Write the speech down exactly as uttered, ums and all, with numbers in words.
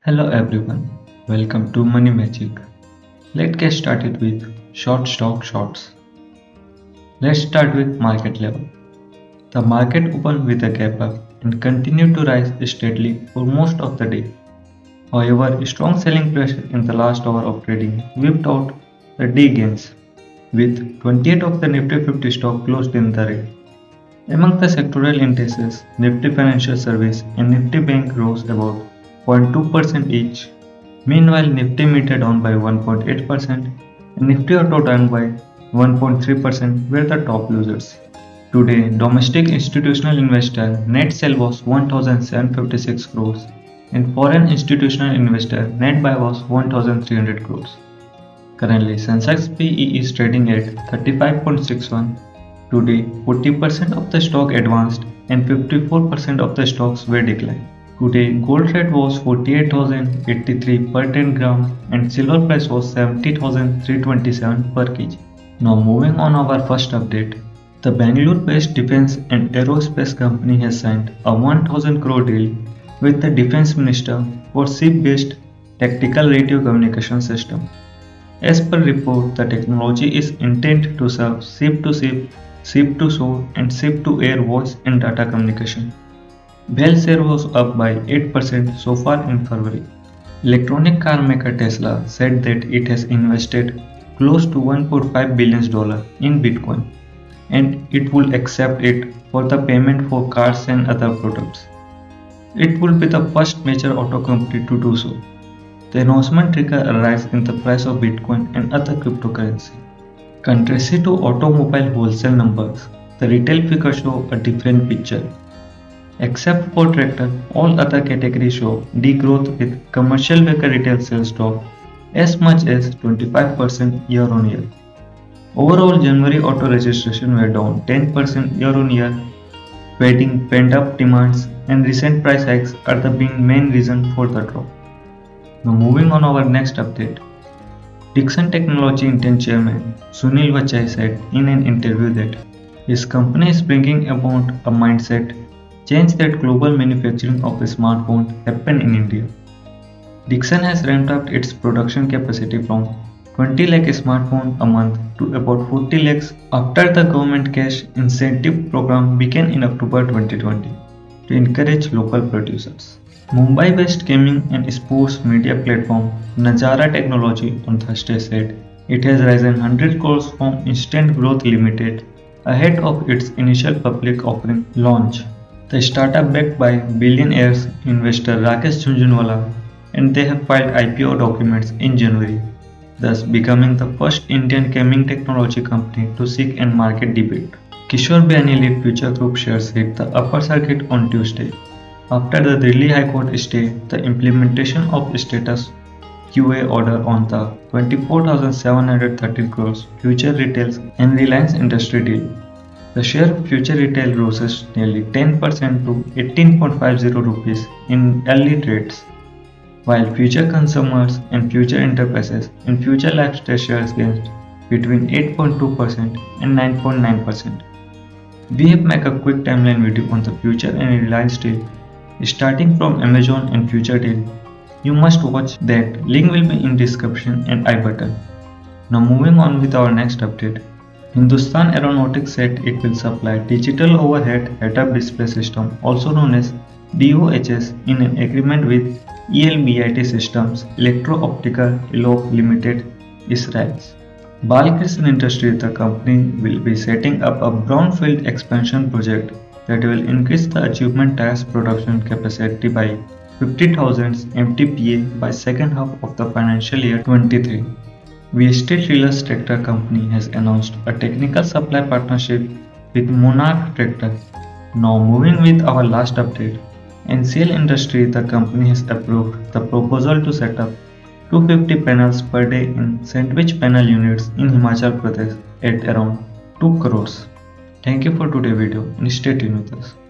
Hello everyone, welcome to Money Magic. Let's get started with short stock shorts. Let's start with market level. The market opened with a gap up and continued to rise steadily for most of the day. However, strong selling pressure in the last hour of trading wiped out the day gains, with twenty-eight of the Nifty fifty stock closed in the red. Among the sectoral indices, Nifty Financial Service and Nifty Bank rose about zero point two percent each. Meanwhile, Nifty Meter down by one point eight percent and Nifty Auto down by one point three percent were the top losers. Today, domestic institutional investor net sell was one thousand seven hundred fifty-six crores and foreign institutional investor net buy was one thousand three hundred crores. Currently, Sensex P E is trading at thirty-five point six one. Today, forty percent of the stock advanced and fifty-four percent of the stocks were declined. Today, gold rate was forty-eight thousand eighty-three per ten gram and silver price was seventy thousand three hundred twenty-seven per kg. Now moving on our first update. The Bangalore-based defense and aerospace company has signed a one thousand crore deal with the defense minister for ship-based tactical radio communication system. As per report, the technology is intended to serve ship-to-ship, ship-to-shore and ship-to-air voice and data communication. BEL share was up by eight percent so far in February. Electronic car maker Tesla said that it has invested close to one point five billion dollars in Bitcoin and it will accept it for the payment for cars and other products. It will be the first major auto company to do so. The announcement triggered a rise in the price of Bitcoin and other cryptocurrency. Contrary to automobile wholesale numbers, the retail figures show a different picture. Except for tractor, all other categories show degrowth with commercial vehicle retail sales drop as much as twenty-five percent year on year. Overall, January auto registration were down ten percent year on year, waiting pent-up demands and recent price hikes are the being main reason for the drop. Now moving on our next update. Dixon Technology Intent Chairman Sunil Vachai said in an interview that his company is bringing about a mindset change that global manufacturing of a smartphone happen in India. Dixon has ramped up its production capacity from twenty lakh smartphones a month to about forty lakhs after the government cash incentive program began in October twenty twenty to encourage local producers. Mumbai-based gaming and sports media platform Nazara Technology on Thursday said it has risen one hundred crores from Instant Growth Limited ahead of its initial public offering launch. The startup backed by billionaires investor Rakesh Jhunjhunwala and they have filed I P O documents in January, thus becoming the first Indian gaming technology company to seek and market debate. Kishore Biani lead Future Group shares hit the upper circuit on Tuesday. After the Delhi High Court stay the implementation of status Q A order on the twenty-four thousand seven hundred thirteen crores Future Retails and Reliance Industry deal. The share of Future Retail rose nearly ten percent to eighteen point five zero rupees in early trades, while Future Consumers and Future Enterprises and Future Lifestyle shares gained between eight point two percent and nine point nine percent. We have made a quick timeline video on the Future and Reliance deal starting from Amazon and Future deal. You must watch that, link will be in description and I button. Now moving on with our next update. Hindustan Aeronautics said it will supply Digital Overhead Head-Up Display System, also known as D O H S, in an agreement with E L B I T Systems Electro-Optical Elope Limited, Israel. Balkrishna Industries, the company, will be setting up a brownfield expansion project that will increase the achievement tires production capacity by fifty thousand M T P A by second half of the financial year twenty-three. V State Real Tractor Company has announced a technical supply partnership with Monarch Tractor. Now moving with our last update. N C L Industries, the company has approved the proposal to set up two hundred fifty panels per day in sandwich panel units in Himachal Pradesh at around two crores. Thank you for today's video and stay tuned with us.